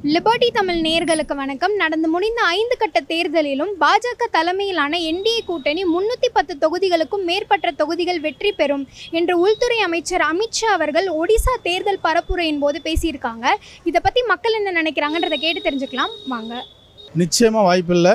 Liberty Tamil நேயர்களுக்கு வணக்கம். நடந்து முடிந்த 5 கட்ட தேர்தலிலும் பாஜக தலைமையிலான என்டிஏ கூட்டணி 310 தொகுதிகளுக்கும் மேற்பட்ட தொகுதிகள் வெற்றி பெறும் என்று உள்துறை அமைச்சர் அமித்ஷா அவர்கள் ஒடிசா தேர்தல் பரப்புரையின் போது பேசியிருக்காங்க. இதை பற்றி மக்கள் என்ன நினைக்கிறாங்கன்றதை கேட்டு தெரிஞ்சுக்கலாம் வாங்க. நிச்சயமாக வாய்ப்பில்லை.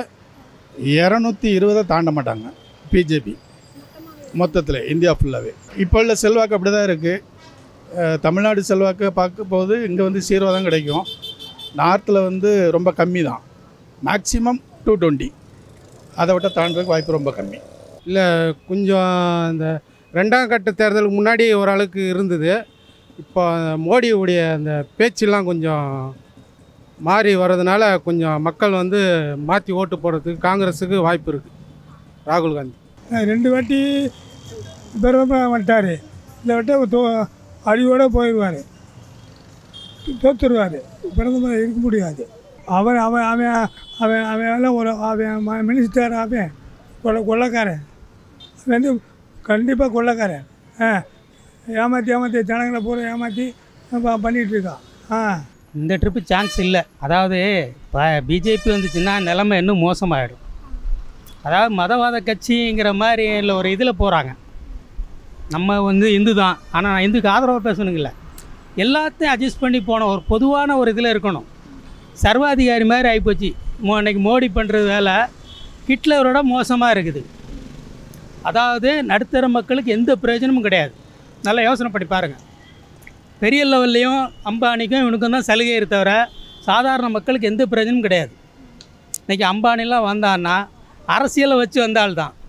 220 தாண்ட மாட்டாங்க பிஜேபி மொத்தத்தில் இந்தியா ஃபுல்லாகவே. இப்போ உள்ள செல்வாக்கு அப்படி தான் இருக்குது. தமிழ்நாடு செல்வாக்கு பார்க்க போது இங்கே வந்து 0 தான் கிடைக்கும். நார்த்தில் வந்து ரொம்ப கம்மி தான், மேக்ஸிமம் 220. அதை விட்ட தாண்டதுக்கு வாய்ப்பு ரொம்ப கம்மி. இல்லை, கொஞ்சம் இந்த 2ஆம் கட்ட தேர்தலுக்கு முன்னாடி ஓரளவுக்கு இருந்தது. இப்போ மோடியுடைய அந்த பேச்செல்லாம் கொஞ்சம் மாறி வர்றதுனால கொஞ்சம் மக்கள் வந்து மாற்றி ஓட்டு போடுறதுக்கு காங்கிரஸுக்கு வாய்ப்பு இருக்குது. ராகுல் காந்தி 2 வாட்டி பிரதமர் வந்துட்டார். இந்த வாட்டி அடியோடு போயிடுவார், தோற்றுருவார். பிரதமர் இருக்க முடியாது. அவன் அவன் அவன் அவன் அவன் எல்லாம் ஒரு அவன் மினிஸ்டர், அவன் கொள்ளக்காரன். அவன் வந்து கண்டிப்பாக கொள்ளக்காரன். ஏமாற்றி ஜனங்களை பூரா ஏமாற்றி பண்ணிகிட்ருக்கான். இந்த ட்ரிப்பு சான்ஸ் இல்லை. அதாவது இப்போ பிஜேபி வந்துச்சுன்னா நிலைமை இன்னும் மோசமாகிடும். அதாவது மதவாத கட்சிங்கிற மாதிரி இல்லை ஒரு இதில் போகிறாங்க. நம்ம வந்து இந்து தான், ஆனால் நான் இந்துக்கு ஆதரவாக பேசணுங்கள. எல்லாத்தையும் அட்ஜஸ்ட் பண்ணி போன ஒரு பொதுவான ஒரு இதில் இருக்கணும். சர்வாதிகாரி மாதிரி ஆகிப்போச்சு. அன்றைக்கி மோடி பண்ணுறது வேலை ஹிட்லரோட மோசமாக இருக்குது. அதாவது நடுத்தர மக்களுக்கு எந்த பிரயோஜனமும் கிடையாது. நல்லா யோசனை பண்ணி பாருங்கள். பெரிய லெவல்லையும் அம்பானிக்கும் இவனுக்கும் தான் சலுகை தவிர சாதாரண மக்களுக்கு எந்த பிரயோஜனமும் கிடையாது. இன்றைக்கி அம்பானிலாம் வந்தான்னா அரசியலை வச்சு வந்தால் தான்,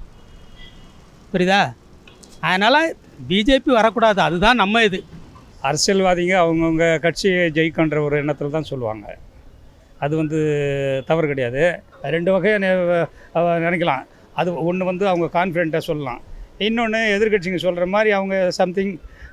புரியுதா? அதனால் பிஜேபி வரக்கூடாது, அதுதான் நம்ம இது. அரசியல்வாதிங்க அவங்கவுங்க கட்சியை ஜெயிக்கின்ற ஒரு எண்ணத்தில் தான் சொல்லுவாங்க. அது வந்து தவறு கிடையாது. 2 வகையை நினைக்கலாம். அது ஒன்று வந்து அவங்க கான்ஃபிடென்ட்டாக சொல்லலாம். இன்னொன்று எதிர்கட்சிங்க சொல்கிற மாதிரி அவங்க சம்திங்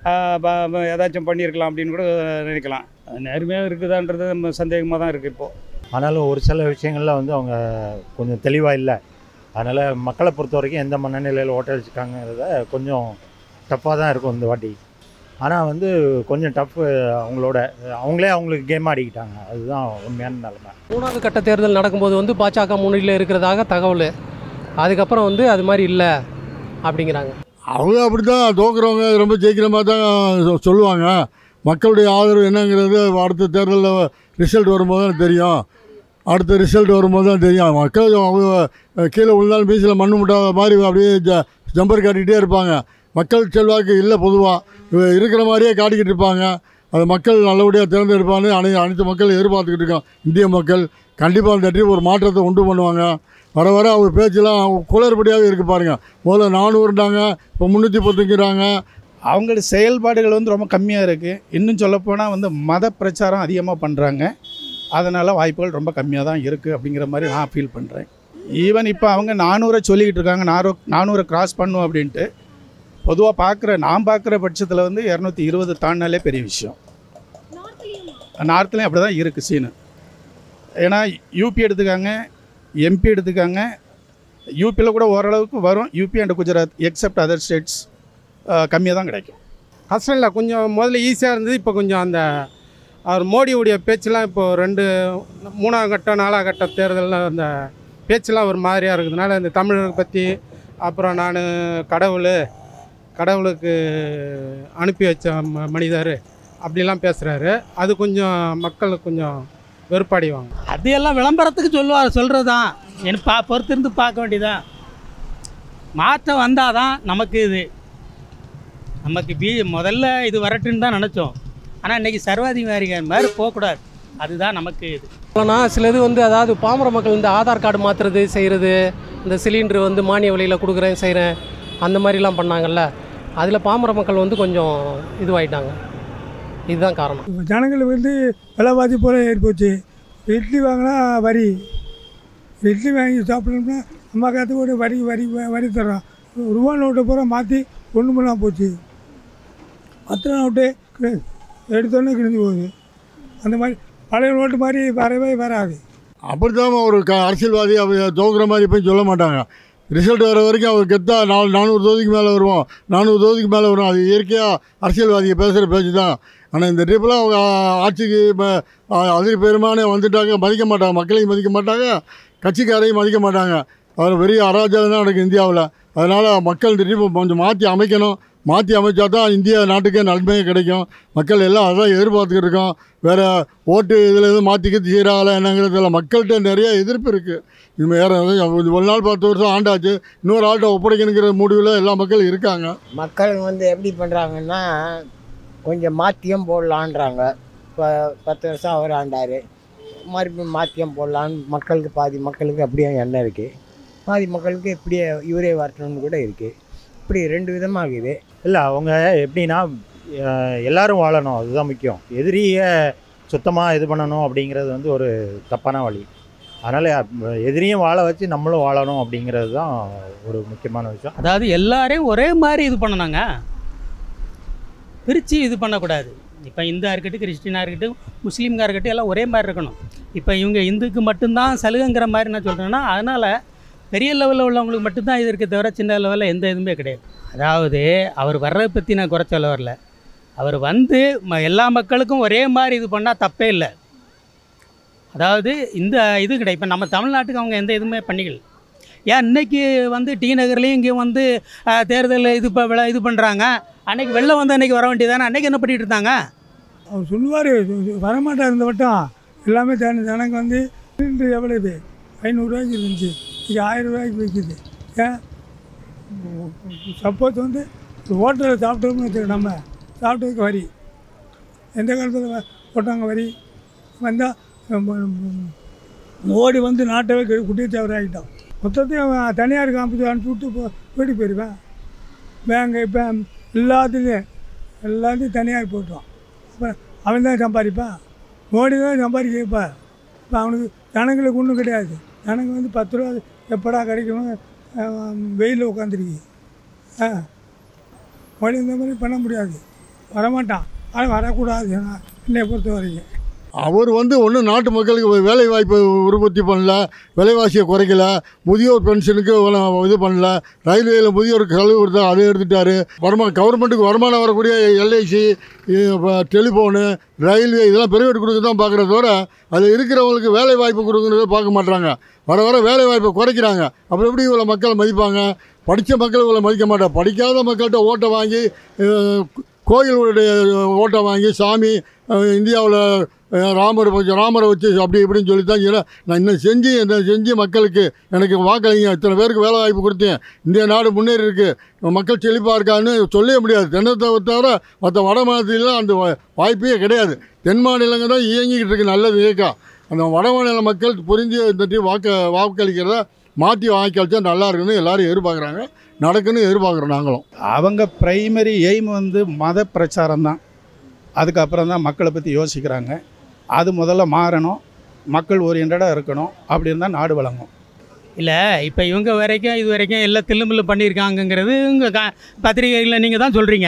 ஏதாச்சும் பண்ணியிருக்கலாம் அப்படின்னு கூட நினைக்கலாம். நேர்மையாக இருக்குதான்றது நம்ம சந்தேகமாக தான் இருக்குது இப்போது. ஆனாலும் ஒரு சில விஷயங்களில் வந்து அவங்க கொஞ்சம் தெளிவாக இல்லை. அதனால் மக்களை பொறுத்த வரைக்கும் எந்த மனநிலையில் ஓட்டடிச்சிருக்காங்கிறத கொஞ்சம் டஃப்பாக தான் இருக்கும் இந்த வாட்டி. ஆனால் வந்து கொஞ்சம் டஃப் அவங்களோட அவங்களே அவங்களுக்கு கேம் ஆடிக்கிட்டாங்க. அதுதான் உண்மையான நிலைமை. 3வது கட்ட தேர்தல் நடக்கும்போது வந்து பாஜக முன்னிலையில் இருக்கிறதாக தகவல். அதுக்கப்புறம் வந்து அது மாதிரி இல்லை அப்படிங்கிறாங்க. அவங்க அப்படி தான் தோக்குறவங்க ரொம்ப ஜெயிக்கிற மாதிரி தான் சொல்லுவாங்க. மக்களுடைய ஆதரவு என்னங்கிறது அடுத்த தேர்தலில் ரிசல்ட் வரும்போது தான் தெரியும். அடுத்த ரிசல்ட் வரும்போது தான் தெரியும். மக்கள் அவங்க கீழே விழுந்தாலும் பீச்சில் மண்ணு முட்டாத மாதிரி அப்படியே ஜம்பர் காட்டிகிட்டே இருப்பாங்க. மக்கள் செல்வாக்கு இல்லை, பொதுவாக இருக்கிற மாதிரியே காட்டிக்கிட்டு இருப்பாங்க. அது மக்கள் நல்லபடியாக தேர்ந்தெடுப்பான்னு அனைத்து மக்கள் எதிர்பார்த்துக்கிட்டு இருக்காங்க. இந்திய மக்கள் கண்டிப்பாக அந்த ஒரு மாற்றத்தை உண்டு பண்ணுவாங்க. வர வர அவங்க பேச்செல்லாம் குளறுபடியாகவே இருக்குது பாருங்கள். முதல்ல 400ண்டாங்க, இப்போ 310ங்கிறாங்க. அவங்களோட செயல்பாடுகள் வந்து ரொம்ப கம்மியாக இருக்குது. இன்னும் சொல்லப்போனால் வந்து மத பிரச்சாரம் அதிகமாக பண்ணுறாங்க. அதனால் வாய்ப்புகள் ரொம்ப கம்மியாக தான் இருக்குது அப்படிங்கிற மாதிரி நான் ஃபீல் பண்ணுறேன். ஈவன் இப்போ அவங்க 400 சொல்லிக்கிட்டு இருக்காங்க, 400 கிராஸ் பண்ணும் அப்படின்ட்டு. பொதுவாக நான் பார்க்குற பட்சத்தில் வந்து 220 தாண்டினாலே பெரிய விஷயம். நார்த்லேயும் அப்படி தான் இருக்குது சீனு. ஏன்னா யூபி எடுத்துக்காங்க, எம்பி எடுத்துக்காங்க. யூபியில் கூட ஓரளவுக்கு வரும். UP and Gujarat except other states கம்மியாக தான் கிடைக்கும். கஷ்டம் இல்லை. கொஞ்சம் முதல்ல ஈஸியாக இருந்தது. இப்போ கொஞ்சம் அந்த அவர் மோடியுடைய பேச்செல்லாம் இப்போது 3ஆம் கட்ட 4ஆம் கட்ட தேர்தலில் அந்த பேச்செல்லாம் ஒரு மாதிரியாக இருக்கிறதுனால இந்த தமிழரை பற்றி, அப்புறம் நான் கடவுளுக்கு அனுப்பி வச்ச மனிதர் அப்படிலாம் பேசுகிறாரு. அது கொஞ்சம் மக்களுக்கு கொஞ்சம் வெறுப்பாடிவாங்க. அது எல்லாம் விளம்பரத்துக்கு சொல்கிறது தான். எனக்கு பொறுத்திருந்து பார்க்க வேண்டியதான். மாற்றம் வந்தால் தான் நமக்கு முதல்ல இது வரட்டுன்னு தான் நினச்சோம். ஆனால் இன்றைக்கி சர்வாதிகாரிகள் மாதிரி போகக்கூடாது. அதுதான் நமக்கு இது. ஆனால் சிலது வந்து அதாவது பாமர மக்கள் இந்த ஆதார் கார்டு மாற்றுறது செய்கிறது, இந்த சிலிண்டரு வந்து மானிய விலையில் கொடுக்குறேன் செய்கிறேன் அந்த மாதிரிலாம் பண்ணாங்கல்ல. அதில் பாமர மக்கள் வந்து கொஞ்சம் இதுவாகிட்டாங்க. இதுதான் காரணம். இப்போ ஜனங்களுக்கு வந்து விலைவாசி போல ஏறிப்போச்சு. இட்லி வாங்கினா வரி, இட்லி வாங்கி சாப்பிடணும்னா அம்மா காத்து கூட வரி தர்றோம். ரூபா நோட்டை பூரா மாற்றி ஒன்று பண்ணால் போச்சு. 10 நோட்டு எடுத்தோன்னே கிழிஞ்சு போகுது. அந்த மாதிரி பழைய நோட்டு மாதிரி வரவே வராது. அப்படி தான் ஒரு அரசியல்வாதி அவங்க தோக்குற மாதிரி போய் சொல்ல மாட்டாங்க. ரிசல்ட் வர வரைக்கும் அவர் கெத்தா 400 தொகுதிக்கு மேலே வருவோம், 400 தொகுதிக்கு மேலே வரும். அது இயற்கையாக அரசியல்வாதியை பேசுகிற பேச்சு தான். ஆனால் இந்த ட்ரிப்பில் அவங்க ஆட்சிக்கு அதிக பெருமானே வந்துட்டாங்க, மதிக்க மாட்டாங்க, மக்களையும் மதிக்க மாட்டாங்க, கட்சிக்காரையும் மதிக்க மாட்டாங்க. அதில் பெரிய அராஜகம் தான் நடக்குது இந்தியாவில். அதனால் மக்கள் இந்த ட்ரிப்பை கொஞ்சம் மாற்றி அமைக்கணும். மாற்றி அமைச்சா தான் இந்தியா நாட்டுக்கே நன்மையே கிடைக்கும். மக்கள் எல்லாம் அதான் எதிர்பார்த்துக்கிட்டு இருக்கோம். வேறு ஓட்டு இதில் எதுவும் மாற்றிக்கிட்டு செய்கிறாங்களா என்னங்கிறதுல மக்கள்கிட்ட நிறைய எதிர்ப்பு இருக்குது. இது வேறு ஒரு நாள் 10 வருஷம் ஆண்டாச்சு, இன்னொரு ஆள்கிட்ட ஒப்படைக்கணுங்கிற முடிவில் எல்லா மக்களும் இருக்காங்க. மக்கள் வந்து எப்படி பண்ணுறாங்கன்னா கொஞ்சம் மாற்றியம் போடலான்றாங்க. இப்போ 10 வருஷம் அவர் ஆண்டார், மறுபடியும் மாற்றியம் போடலான்னு மக்களுக்கு பாதி மக்களுக்கு அப்படியே எண்ணம் இருக்குது, பாதி மக்களுக்கு இப்படியே இவரே வரணும்னு கூட இருக்குது. இப்படி 2 விதமாக இருக்குது. இல்லை அவங்க எப்படின்னா எல்லாரும் வாழணும், அதுதான் முக்கியம். எதிரியை சுத்தமாக இது பண்ணணும் அப்படிங்கிறது வந்து ஒரு தப்பான வழி. அதனால் எதிரியும் வாழ வச்சு நம்மளும் வாழணும் அப்படிங்கிறது தான் ஒரு முக்கியமான விஷயம். அதாவது எல்லாரையும் ஒரே மாதிரி இது பண்ணணுங்க, பிரித்து இது பண்ணக்கூடாது. இப்போ இந்தா இருக்கட்டும், கிறிஸ்டினாக இருக்கட்டும், முஸ்லீம்காக இருக்கட்டும், எல்லாம் ஒரே மாதிரி இருக்கணும். இப்போ இவங்க இந்துக்கு மட்டும்தான் சலுகைங்கிற மாதிரி நான் சொல்கிறேன்னா, அதனால் பெரிய லெவலில் உள்ளவங்களுக்கு மட்டும்தான் இது இருக்க தவிர சின்ன லெவலில் எந்த இதுவுமே கிடையாது. அதாவது அவர் வர்றதை பற்றி நான் குறை சொல்ல வரல. அவர் வந்து எல்லா மக்களுக்கும் ஒரே மாதிரி இது பண்ணால் தப்பே இல்லை. அதாவது இந்த இது கிடையாது. இப்போ நம்ம தமிழ்நாட்டுக்கு அவங்க எந்த இதுவுமே பண்ணிக்கல. ஏன் இன்றைக்கி வந்து டி நகர்லேயும் இங்கே வந்து தேர்தல் இது இப்போ இது பண்ணுறாங்க. அன்றைக்கி வெள்ளம் வந்து அன்றைக்கி வர வேண்டியதானே, அன்றைக்கி என்ன பண்ணிகிட்டு இருந்தாங்க? அவர் சொல்லுவார், வரமாட்டார் இருந்த வட்டம் எல்லாமே ஜனங்க வந்து சிலிண்டர் எவ்வளவு 500 ரூபாய்க்கு இருந்துச்சு, இது 1000 ரூபாய்க்கு விற்கிது. ஏன் சப்போஸ் வந்து ஹோட்டலில் சாப்பிட்டோம்னு வச்சுக்க, நம்ம சாப்பிட்டதுக்கு வரி எந்த காலத்தில் போட்டாங்க வரி வந்தால் மோடி வந்து நாட்டவே குட்டியத்தவரை ஆகிட்டோம். மொத்தத்தையும் தனியார் காமிச்சு அனுப்பிச்சி விட்டு வீட்டுக்கு போயிடுவேன். பேங்கு இப்போ எல்லாத்தையும் தனியார் போட்டுவான். அப்போ அவன் தான் சம்பாதிப்பான், மோடி தான் சம்பாதிக்கப்பா. இப்போ அவனுக்கு ஜனங்களுக்கு ஒன்றும் கிடையாது. ஜனங்க வந்து 10 ரூபா எப்படா கிடைக்கணும், வெயிலில் உட்காந்துருக்கு. மோடி இந்த மாதிரி பண்ண முடியாது, வரமாட்டான். ஆனால் வரக்கூடாது என்னை பொறுத்த வரைக்கும். அவர் வந்து ஒன்றும் நாட்டு மக்களுக்கு வேலை வாய்ப்பை உற்பத்தி பண்ணல, விலைவாசியை குறைக்கல, முதியோர் பென்ஷனுக்கு இது பண்ணல, ரயில்வேயில் முதியோருக்கு செலவு கொடுத்தா அதை எடுத்துட்டார். கவர்மெண்ட்டுக்கு வருமானம் வரக்கூடிய எல்ஐசி, டெலிஃபோனு, ரயில்வே இதெல்லாம் பிரைவேட் கொடுக்க தான் பார்க்குறத தவிர அதில் இருக்கிறவங்களுக்கு வேலை வாய்ப்பு கொடுக்குறத பார்க்க மாட்டாங்க. வர வர வேலை வாய்ப்பை குறைக்கிறாங்க. அப்புறம் எப்படி இவ்வளோ மக்களை மதிப்பாங்க? படித்த மக்கள் இவ்வளோ மதிக்க மாட்டாங்க. படிக்காத மக்கள்கிட்ட ஓட்டை வாங்கி, கோயிலுடைய ஓட்டை வாங்கி, சாமி இந்தியாவில் ராமரை வச்சு அப்படி இப்படின்னு சொல்லி தான் நான் இன்னும் செஞ்சு மக்களுக்கு எனக்கு வாக்களிங்க, இத்தனை பேருக்கு வேலை வாய்ப்பு கொடுத்தேன், இந்திய நாடு முன்னேறி இருக்குது, மக்கள் செழிப்பாக இருக்கான்னு சொல்லவே முடியாது. தென்னத்தை தவிர மற்ற வட மாநிலத்திலாம் அந்த வாய்ப்பே கிடையாது. தென் மாநிலங்கள் தான் இயங்கிக்கிட்டு இருக்குது நல்லது இயக்கம். அந்த வட மாநில மக்கள் புரிஞ்சு இந்த வாக்களிக்கிறத மாற்றி வாக்களித்தா நல்லா இருக்குன்னு எல்லோரும் எதிர்பார்க்குறாங்க, நடக்குன்னு எதிர்பார்க்குறோம் நாங்களும். அவங்க ப்ரைமரி எய்ம் வந்து மத பிரச்சாரம் தான். அதுக்கப்புறம் தான் மக்களை பற்றி யோசிக்கிறாங்க. அது முதல்ல மாறணும், மக்கள் ஓரியன்டாக இருக்கணும். அப்படி இருந்தால் நாடு வழங்கும். இல்லை இப்போ இவங்க வரைக்கும் இது வரைக்கும் எல்லாம் தில்லுமில்லு பண்ணியிருக்காங்கங்கிறது உங்கள் பத்திரிகைகளில் நீங்கள் தான் சொல்கிறீங்க.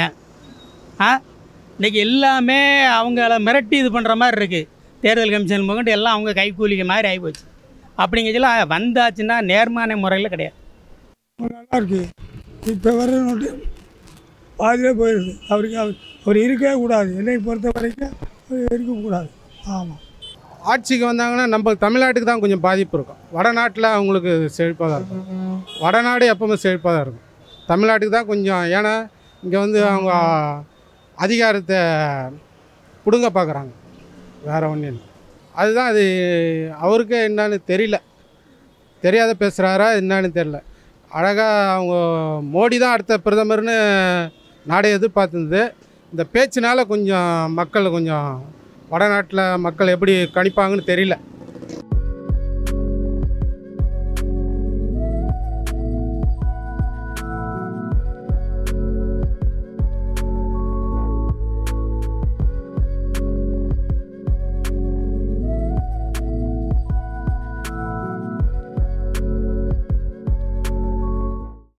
இன்றைக்கி எல்லாமே அவங்கள மிரட்டி இது பண்ணுற மாதிரி இருக்குது. தேர்தல் கமிஷன் போகிட்டு எல்லாம் அவங்க கைக்கூலிக்க மாதிரி ஆகிப்போச்சு. அப்படிங்கிறதுல வந்தாச்சுன்னா நேர்மான முறையில் கிடையாது. நல்லா இருக்குது. இப்போ வர நோட்டு பாதிலே போயிடுது. அவர் இருக்கவே கூடாது. என்னை பொறுத்த வரைக்கும் இருக்கக்கூடாது. ஆமாம், ஆட்சிக்கு வந்தாங்கன்னா நம்ம தமிழ்நாட்டுக்கு தான் கொஞ்சம் பாதிப்பு இருக்கும். வடநாட்டில் அவங்களுக்கு செழிப்பாக தான் இருக்கும். வடநாடு எப்பவுமே செழிப்பாக தான் இருக்கும். தமிழ்நாட்டுக்கு தான் கொஞ்சம், ஏன்னா இங்கே வந்து அவங்க அதிகாரத்தை பிடுங்க பார்க்குறாங்க, வேறு ஒன்றும் இல்லை. அதுதான் அது அவருக்கு என்னன்னு தெரியல, தெரியாத பேசுகிறாரா என்னன்னு தெரியல. அழகாக அவங்க மோடி தான் அடுத்த பிரதமர்னு நாடே எதிர்பார்த்துருந்தது. இந்த பேச்சினால் கொஞ்சம் மக்கள் கொஞ்சம் வடநாட்டில் மக்கள் எப்படி கணிப்பாங்கன்னு தெரியல.